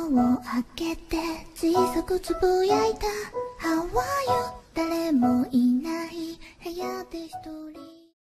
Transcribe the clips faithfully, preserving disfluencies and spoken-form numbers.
を開けて小さくつぶやいた How are you 誰もいない部屋で一人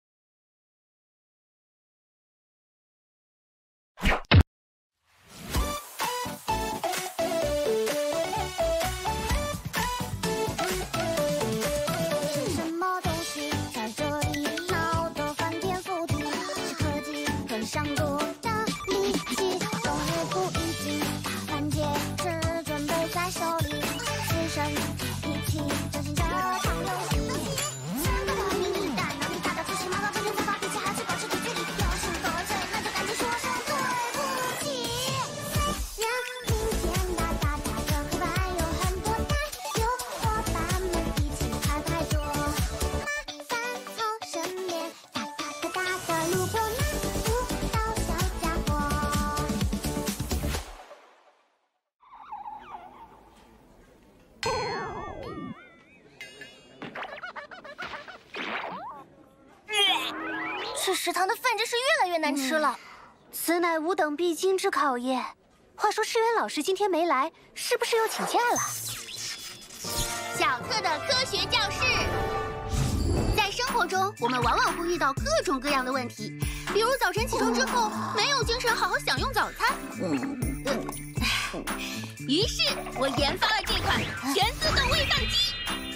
这食堂的饭真是越来越难吃了，嗯、 此乃吾等必经之考验。话说世元老师今天没来，是不是又请假了？ 小克的科学教室，在生活中，我们往往会遇到各种各样的问题，比如早晨起床之后没有精神好好享用早餐。嗯嗯、于是我研发了这款全自动喂饭机，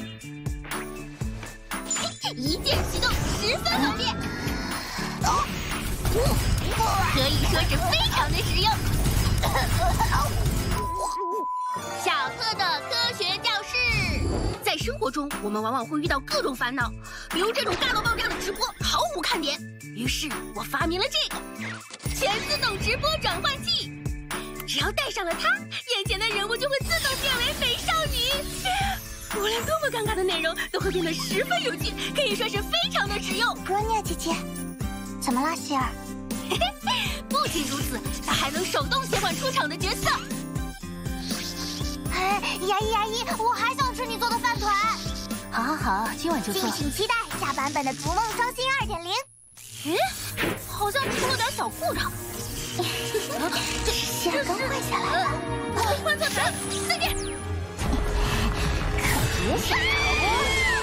一键启动，十分方便。 可以说是非常的实用。小克的科学教室，在生活中，我们往往会遇到各种烦恼，比如这种尬到爆炸的直播毫无看点。于是我发明了这个全自动直播转换器，只要带上了它，眼前的人物就会自动变为美少女。无论多么尴尬的内容，都会变得十分有趣，可以说是非常的实用。 罗尼亚姐姐，怎么了，希尔？ 不仅如此，它还能手动切换出场的角色。 哎，牙医牙医，我还想吃你做的饭团。 好好好，今晚就做。 敬请期待下版本的《逐梦双星二点零》。 咦，好像出了点小故障。 希尔刚坏下来了。 换错台，再见。 可别想逃。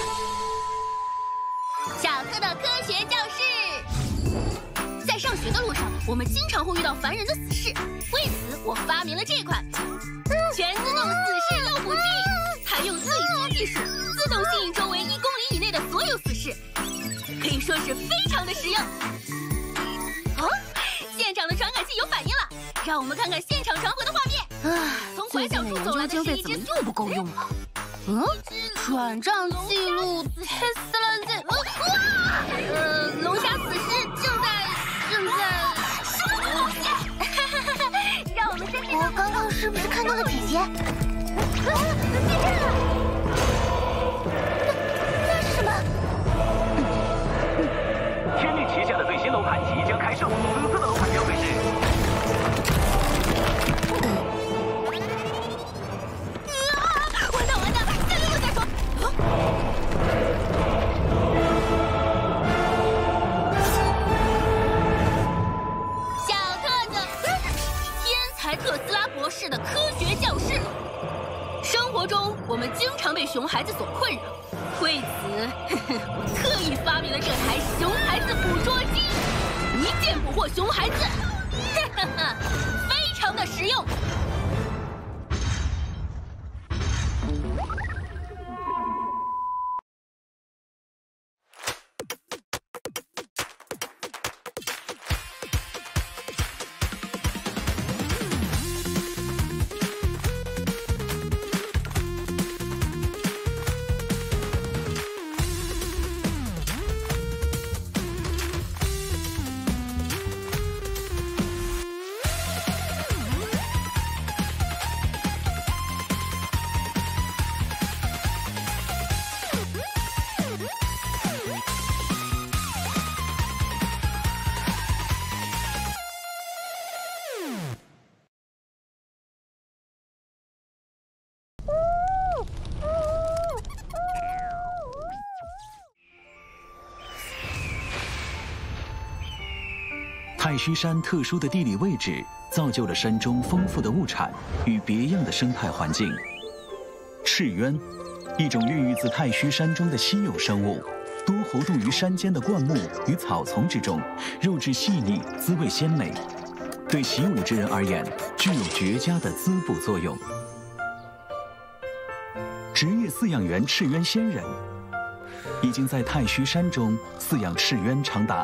小克的科学教室。 在上学的路上，我们经常会遇到烦人的死士，为此我发明了这款全自动死士诱捕器，采用对击技术，自动吸引周围一公里以内的所有死士，可以说是非常的实用。哦，现场的传感器有反应了，让我们看看现场传回的画面。 啊， 从拐角处走来的是一只又不够用了。嗯，转账记录 test 了这， 哇，呃，龙虾死士正在。 正在什么东西？让我们先…… 我刚刚是不是看到了姐姐？啊！ 地震了！ 那那是什么？ 天力旗下的最新楼盘即将开售，此次的楼盘标费是。 啊！完蛋完蛋！再溜再说。特斯拉博士的科学教室。生活中，我们经常被熊孩子所困扰，为此，呵呵我特意发明了这台熊孩子捕捉机，一键捕获熊孩子，哈哈哈，非常的实用。 太虚山特殊的地理位置，造就了山中丰富的物产与别样的生态环境。赤鸢，一种孕育自太虚山中的稀有生物，多活动于山间的灌木与草丛之中，肉质细腻，滋味鲜美，对习武之人而言，具有绝佳的滋补作用。职业饲养员赤鸢仙人，已经在太虚山中饲养赤鸢长达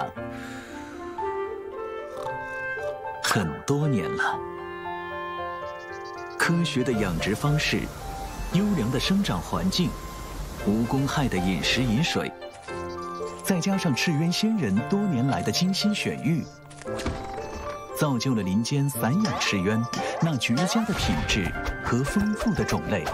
很多年了。科学的养殖方式，优良的生长环境，无公害的饮食饮水，再加上赤鸢仙人多年来的精心选育，造就了林间散养赤鸢那绝佳的品质和丰富的种类。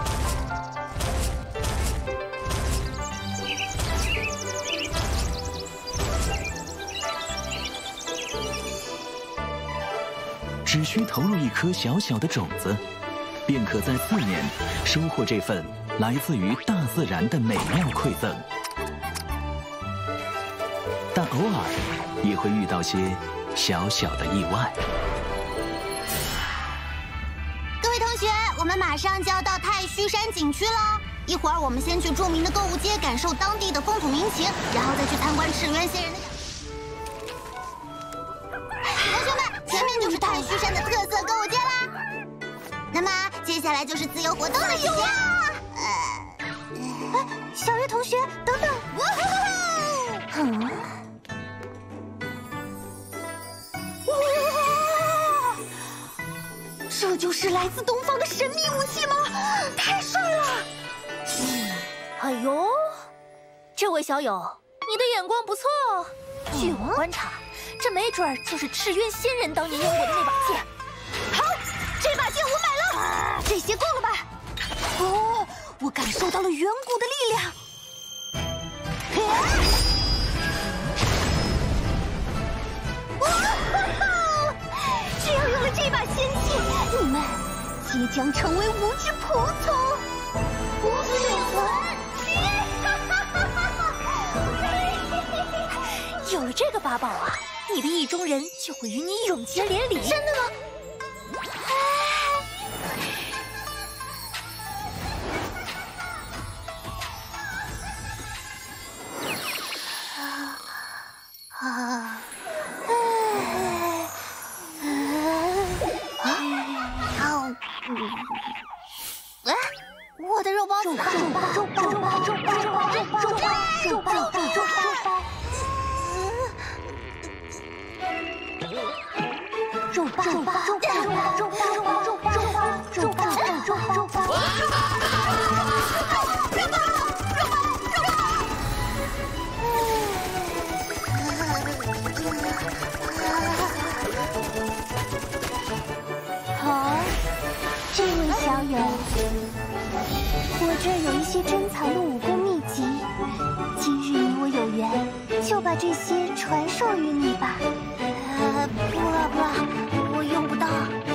只需投入一颗小小的种子，便可在四年收获这份来自于大自然的美妙馈赠。但偶尔也会遇到些小小的意外。 各位同学，我们马上就要到太虚山景区了。一会儿我们先去著名的购物街感受当地的风土民情，然后再去参观赤鸢仙人的。同学们，前面就是太虚山的特色购物街啦。那么接下来就是自由活动的时间。 哎，小月同学，等等！嗯。哇！这就是来自东方的神秘武器吗？太帅了！哎呦，这位小友，你的眼光不错哦。据我观察，这没准儿就是赤鸢仙人当年用过的那把剑。好，这把剑我买了，这些够了吧？哦，我感受到了远古的力量。哇！只要有了这把仙器，你们即将成为无知仆从。无知仆从。有了这个法宝啊，你的意中人就会与你永结连理。真的吗？啊啊！好，哎，我的肉包子！肉包，肉包，肉包，肉包，肉包，肉包，肉包，肉包，肉包。肉包，肉包，肉包，肉包，肉包，肉包，肉包，肉包，肉包，肉包。好，这位小友，我这儿有一些珍藏的武功秘籍，今日你我有缘，就把这些传授于你吧。呃，不了不了，我用不到。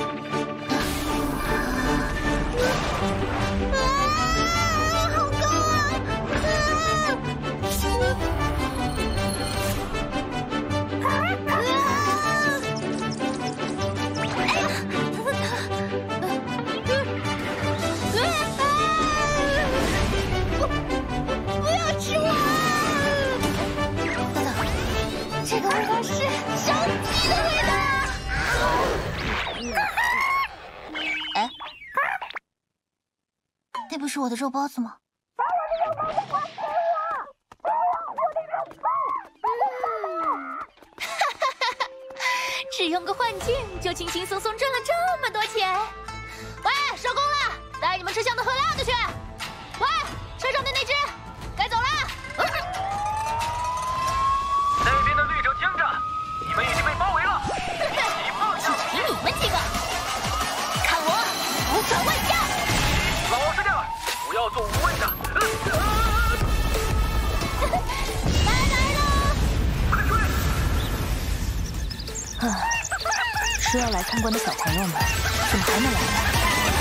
啊，好高啊！这个味道是烧鸡的味道。哎，那不是我的肉包子吗？把我的肉包子还给我！把我的肉包！哈哈哈哈！只用个幻境，就轻轻松松赚了这么多钱。喂，收工了，带你们吃香的喝辣的去。喂，车上的那只，该走了。 那边的绿洲枪战，你们已经被包围了。 就凭你们几个，看我五转万下！ 老实点，不要做无谓的。 来来了！ 快追！ 啊，说要来参观的小朋友们，怎么还没来呢？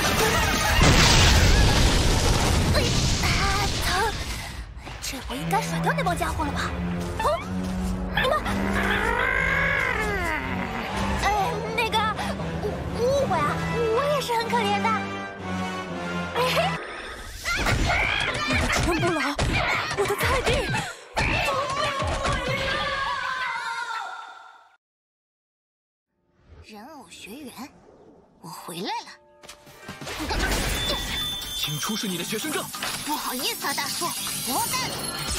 啊，疼！这回应该甩掉那帮家伙了吧？哦，你们！ 会啊，我也是很可怜的。陈不老，我的菜地！ 人偶学员，我回来了。 请出示你的学生证。 不好意思啊，大叔，我带。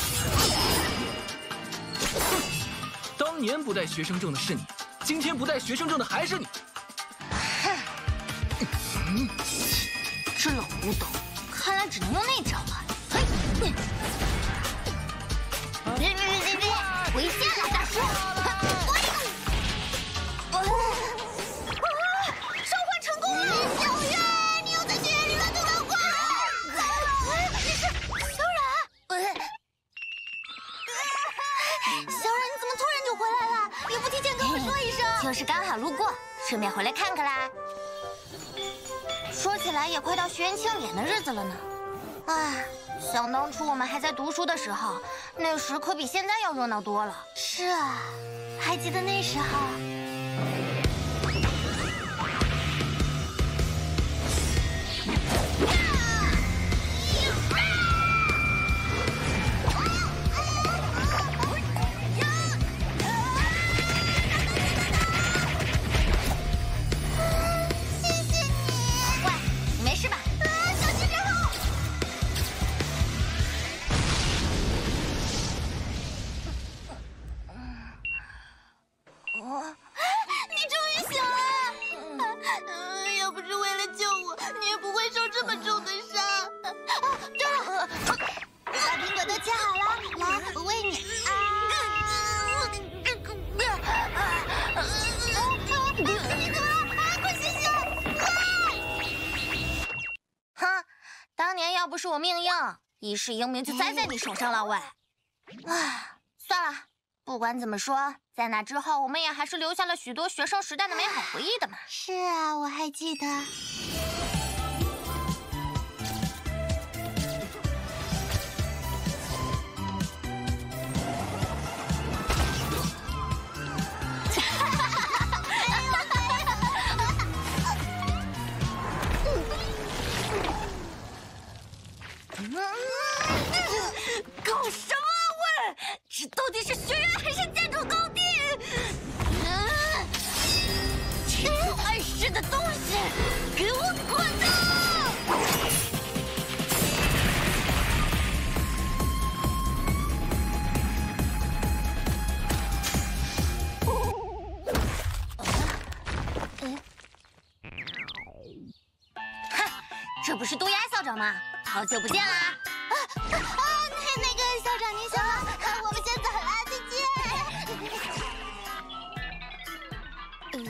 当年不带学生证的是你，今天不带学生证的还是你。 哼，嗯，这老古董，看来只能用那招了。嘿，别别别别，回线了，大叔！ 召唤成功了！小月，你又在学院里乱动乱画！你是小冉？小冉，你怎么突然就回来了？也不提前跟我说一声。 就是刚好路过，顺便回来看看啦。说起来，也快到学员庆典的日子了呢。唉，想当初我们还在读书的时候，那时可比现在要热闹多了。 是啊，还记得那时候。 要不是我命硬，一世英名就栽在你手上了，喂！唉，算了，不管怎么说，在那之后，我们也还是留下了许多学生时代的美好回忆的嘛。 是啊，我还记得。 搞什么啊喂！这到底是学院还是建筑工地？这不碍事的东西，给我滚哼，这不是渡鸦校长吗？好久不见啦！ 啊啊！那那个校长您先好，我们先走了，再见。嗯，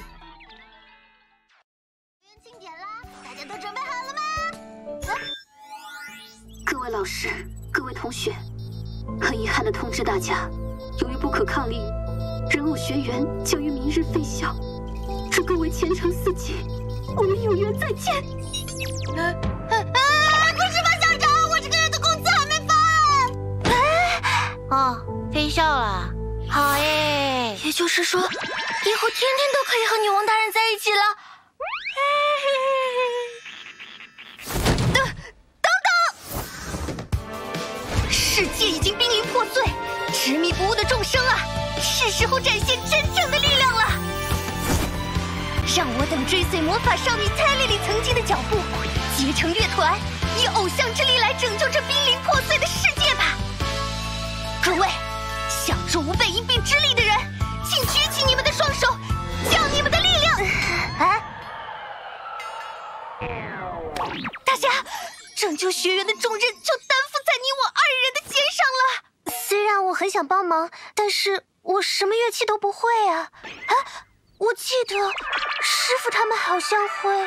庆典啦，大家都准备好了吗？啊、 各位老师，各位同学，很遗憾地通知大家，由于不可抗力，人偶学员将于明日废校。祝各位前程似锦，我们有缘再见。 啊啊啊！不是吧，校长，我这个月的工资还没发哎！ 哦，废校了，好耶！ 也就是说，以后天天都可以和女王大人在一起了。等，等等！世界已经濒临破碎，执迷不悟的众生啊，是时候展现真正的力量了。让我等追随魔法少女泰莉莉曾经的脚步，结成乐团，以偶像之力来拯救这濒临破碎的世界吧！各位，想助吾辈一臂之力的人，请举起你们的双手，将你们的力量！啊！大家，拯救学员的重任就担负在你我二人的肩上了。虽然我很想帮忙，但是我什么乐器都不会啊！啊！我记得师傅他们好像会。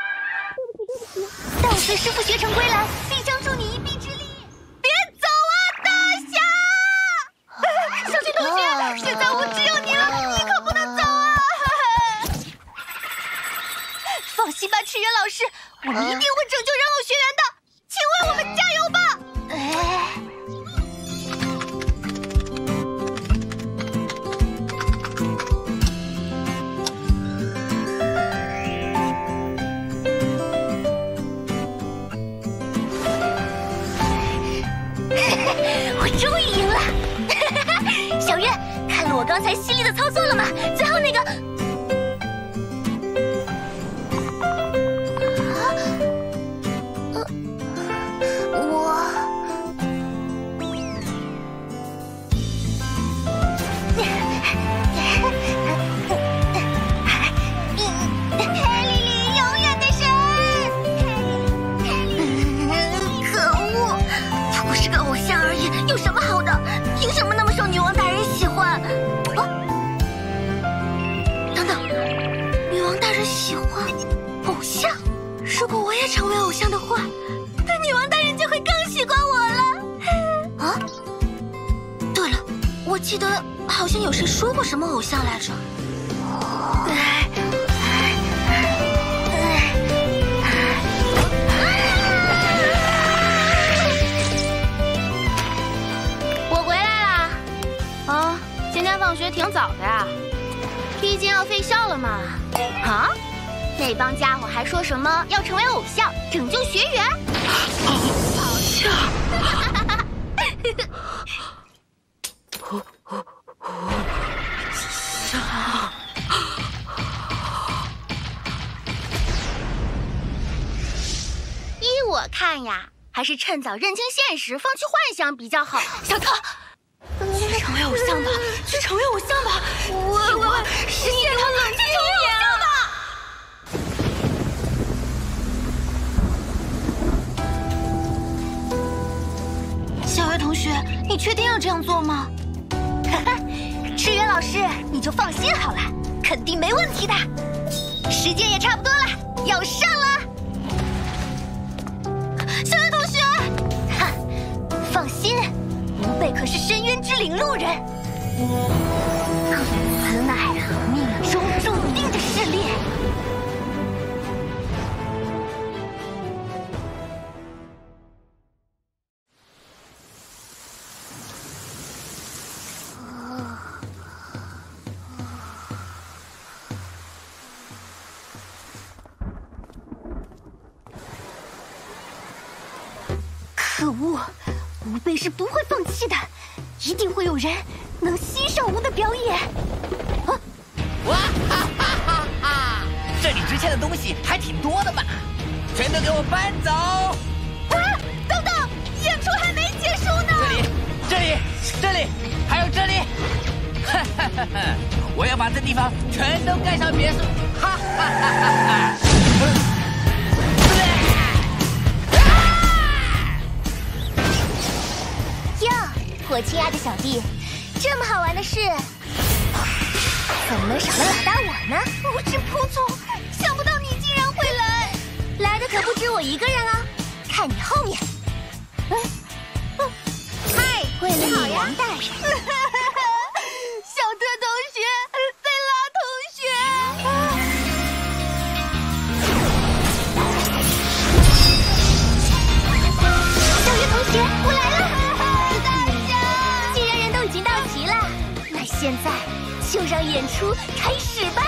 待我随师傅学成归来，必将助你一臂之力。别走啊，大侠！小青同学，现在我只有你了，你可不能走啊！放心吧，赤原老师，我们一定会拯救人偶学员的，请为我们加油吧！哎。 刚才犀利的操作了吗？最后那个，啊，呃，我， 莉莉，永远的神！ 可恶，不过是个偶像而已，有什么好的？凭什么那么受女王大人喜欢？哦，等等，女王大人喜欢偶像？如果我也成为偶像的话，那女王大人就会更喜欢我了。啊？对了，我记得好像有谁说过什么偶像来着。哎我回来啦！啊，今天放学挺早的呀，披肩要废校了吗？啊？那帮家伙还说什么要成为偶像，拯救学园？偶像！依我看呀，还是趁早认清现实，放弃幻想比较好。 小特，去成为偶像吧，去成为偶像吧！我我实现他冷静一点啊！ 小月同学，你确定要这样做吗？ 赤原老师，你就放心好了，肯定没问题的。时间也差不多了，要上了。小月同学，哈，放心，吾辈可是深渊之领路人，此乃命中注定的试炼。可恶，吾辈是不会放弃的，一定会有人能欣赏吾的表演。啊！ 哇哈哈哈哈！这里值钱的东西还挺多的嘛，全都给我搬走！ 啊！等等，演出还没结束呢。 这里，这里，这里，还有这里！哈哈哈哈！我要把这地方全都盖上别墅！哈哈哈哈哈！ 我亲爱的小弟，这么好玩的事，怎么能少了老大我呢？无知仆从，想不到你竟然会来，来的可不止我一个人啊！看你后面，嗯，嗯，嗨，为了女王大人，小特同学，贝拉同学，小月同学，我来了。现在就让演出开始吧！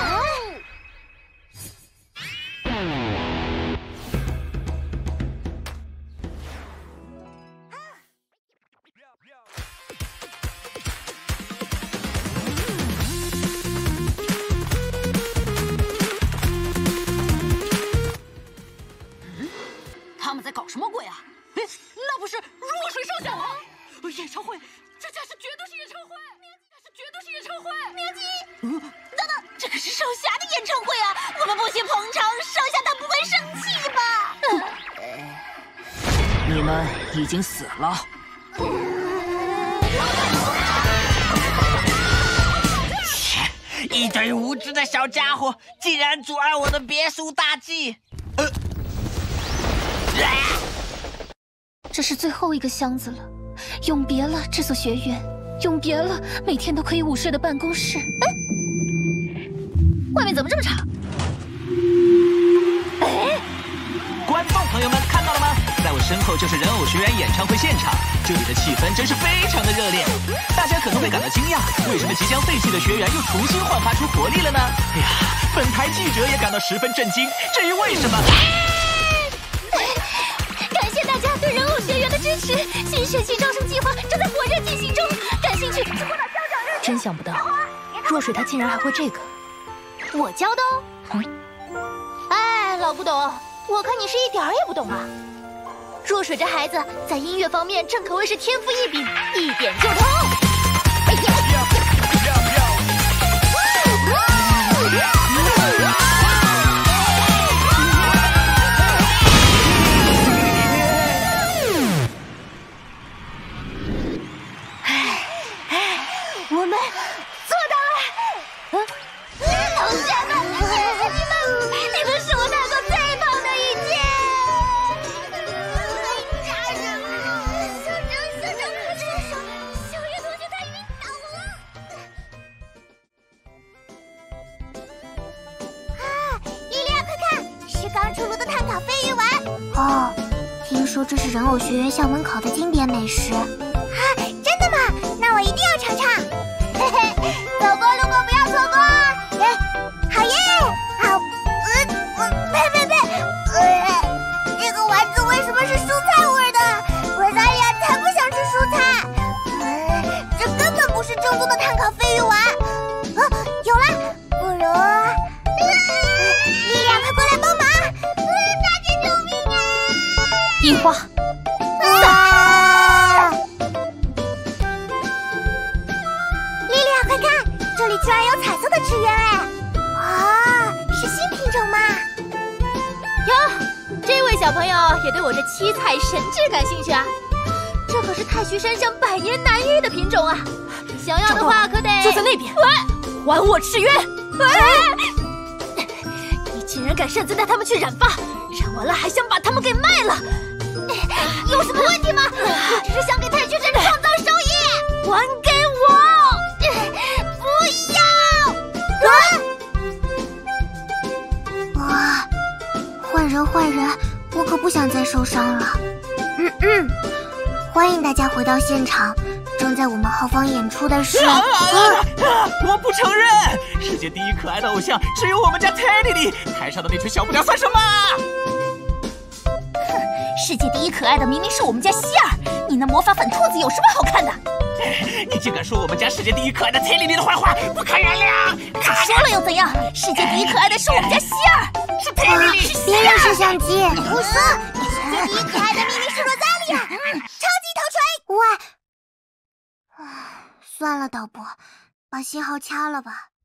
他们在搞什么鬼啊？哎，那不是弱水烧小王？演唱会，这架势绝对是演唱会！绝对是演唱会！苗吉，嗯，等等，这可是少侠的演唱会啊！我们不许捧场，少侠他不会生气吧？ 你们已经死了。切！一堆无知的小家伙，竟然阻碍我的别墅大计！呃， 这是最后一个箱子了，永别了这所学院。永别了每天都可以午睡的办公室。哎，外面怎么这么吵？哎， 观众朋友们看到了吗？在我身后就是人偶学园演唱会现场，这里的气氛真是非常的热烈。大家可能会感到惊讶，为什么即将废弃的学园又重新焕发出活力了呢？哎呀，本台记者也感到十分震惊。至于为什么， 感谢大家对人偶学园的支持，新学期招生计划正在火热进行中。感兴趣，请拨打校长热线。 真想不到，若水她竟然还会这个。 我教的哦。 嗯。 哎，老古董，我看你是一点儿也不懂啊。 若水这孩子在音乐方面正可谓是天赋异禀，一点就通。哎呀！我们做到了！嗯，同学们，你们，你们是我带过最棒的一届！ 家人们，校长，校长，快住手！小叶同学他晕倒了。啊，莉莉娅，快看，是刚出炉的碳烤鲱鱼丸。哦，听说这是人偶学院校门口的经典美食。啊，真的吗？那我一定要尝尝。嘿嘿，走过路过不要错过啊！哎，好耶！好，呃，我呸呸呸，呃，这个丸子为什么是蔬菜味的？维萨利亚才不想吃蔬菜。呃，这根本不是正宗的碳烤鲱鱼丸。啊，有了，不如，呃，莉莉娅快过来帮忙！呃，大姐救命啊！ 樱花。 啊！莉莉娅，快看，这里居然有彩色的纸鸢哎！哇，是新品种吗？ 哟，这位小朋友也对我这七彩神智感兴趣啊！这可是太虚山上百年难遇的品种啊！想要的话可得就在那边。还我赤鸢！ 你竟然敢擅自带他们去染发，染完了还想把他们给卖了！ 有什么问题吗？我只是想给太虚山创造收益。 还给我！ 不要！啊！换人换人，我可不想再受伤了。嗯嗯，欢迎大家回到现场。正在我们后方演出的是…… 啊啊啊、我不承认，世界第一可爱的偶像只有我们家泰莉莉，台上的那群小不点算什么？ 世界第一可爱的明明是我们家希儿，你那魔法粉兔子有什么好看的？ 你竟敢说我们家世界第一可爱的泰莉莉的坏话，不可原谅！ 说了又怎样？世界第一可爱的是我们家希儿， 是泰莉莉，是别用摄像机！我说，世界第一可爱的明明是罗扎莉亚，超级头锤！喂，算了，导播，把信号掐了吧。